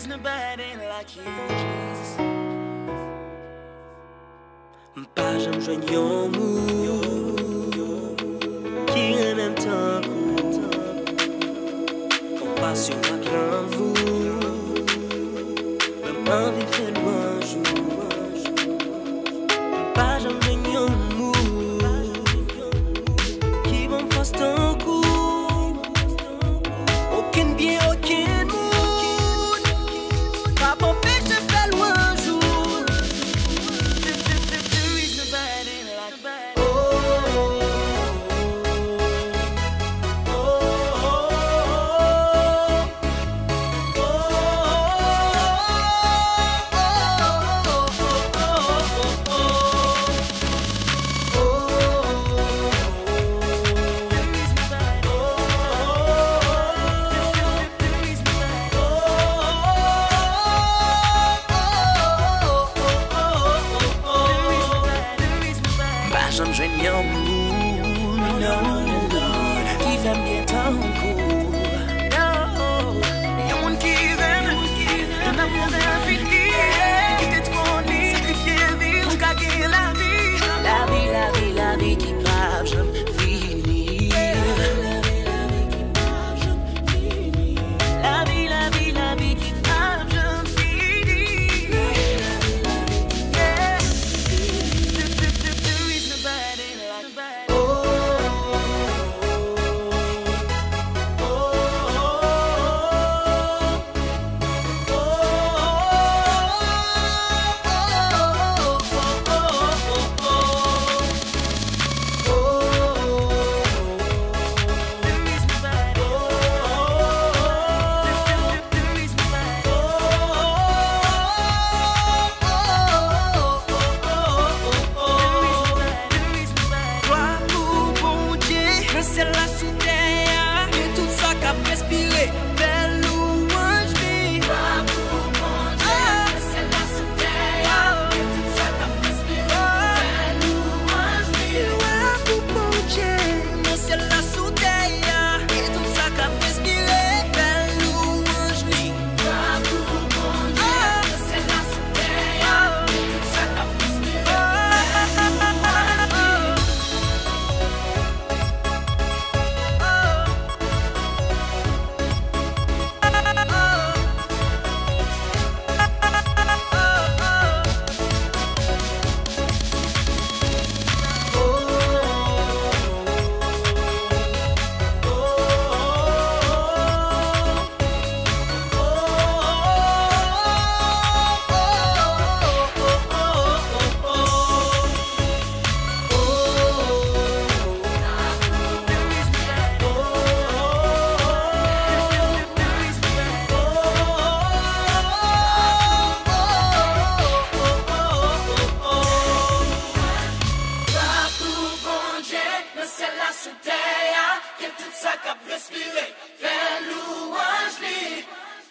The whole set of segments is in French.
is nobody like you, Jesus. Pas jamais joigné un mot qui en même temps compassion à grand vous. Même envie fait loin jour. Pas jamais joigné un mot qui va me faire un coup. Aucun bien, aucun mood. Pas pour pécher fait loin jour. J'aime génial qui fait bien ton coup. Y'a mon qui aime, un amour infini, qui t'est trôné, sacrifié, vie, on gagne la vie. La vie, la vie, la vie qui brave, j'aime finir. La vie, la vie, la vie qui brave, j'aime finir. C'est la souterre et tout ça qu'a respiré. Belle louange vie. C'est la souterre et tout ça qu'a respiré. Belle louange vie. C'est la souterre et tout ça qu'a respiré. Belle louange vie. C'est la souterre et tout ça qu'a respiré. C'est la souterre qui tout ça qu'a respiré. Fais louange lui.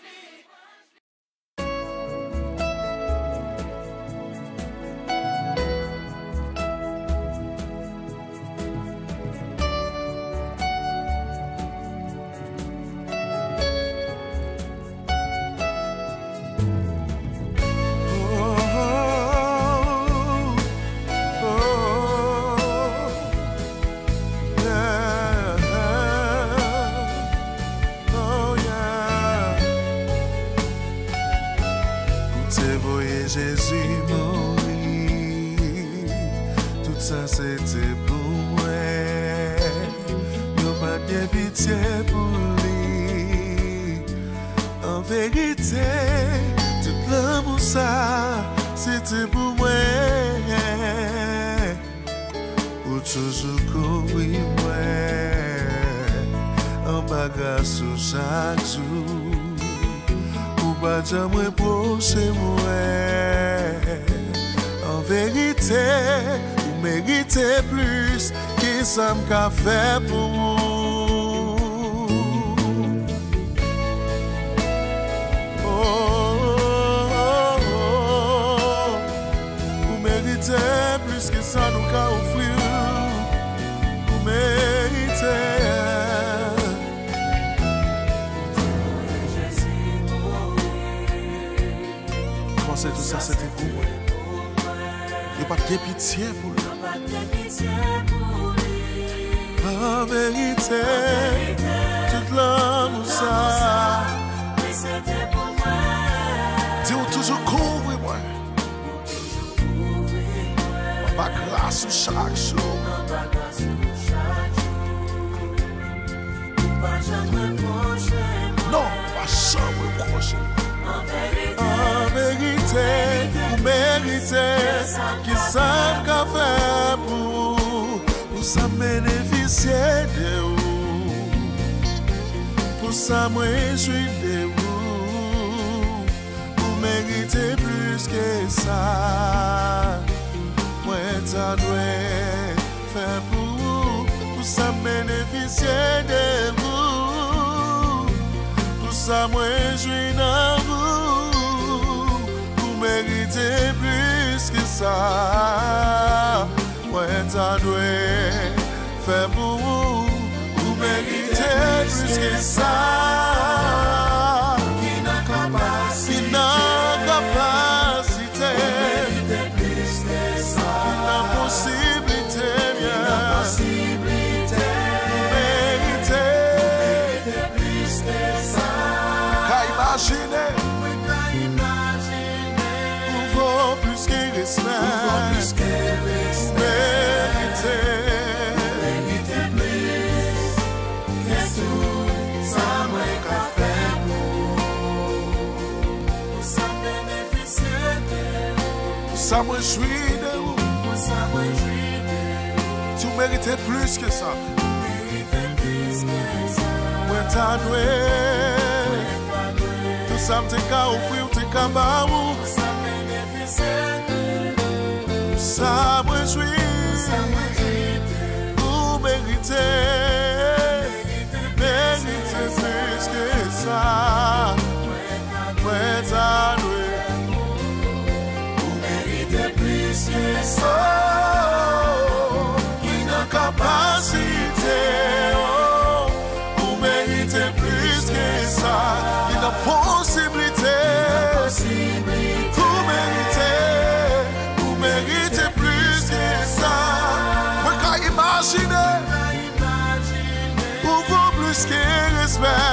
Jésus mourit, tout ça c'était pour moi. Y'a pas de pitié pour lui. En vérité, tout l'amour ça, c'était pour moi. Pour toujours courir moi, en bagage chaque jour. Pas jamais proche moi. En vérité, vous méritez plus que ça m'a fait pour vous. Vous méritez plus que ça nous a offert. Vous méritez. pensais tout ça c'était pour moi. Y'a pas de pitié pour lui. En vérité, toute l'amour ça. Dis-on toujours couvre moi. Ma grâce chaque jour. Non, pas jamais proche. En vérité, vous méritez qui savent qu'à faire pour ça bénéficier de vous, pour ça moi je suis de vous, vous méritez plus que ça, moi ça doit faire pour ça bénéficier de vous, pour ça moi je suis dans vous, vous méritez plus que ça. Ouais, ça doit faire pour vous, vous méritez plus que ça. Qui n'a capacité, plus que ça. Qui n'a possibilité, bien. Vous méritez plus que ça. Qu'à imaginer, vous vaut plus que respect. Ça moi je suis de vous. Tu méritais plus que ça. Moi t'as doué. Tout ça me t'es qu'à offrir, t'es qu'à baou. Ça moi je suis. Vous méritez. Méritez plus que ça. Moi t'as doué. Oh, qui n'a capacité, oh, vous méritez plus que ça, qui n'a possibilité, vous méritez plus que ça. Vous pouvez imaginer, vous vaut plus que respect.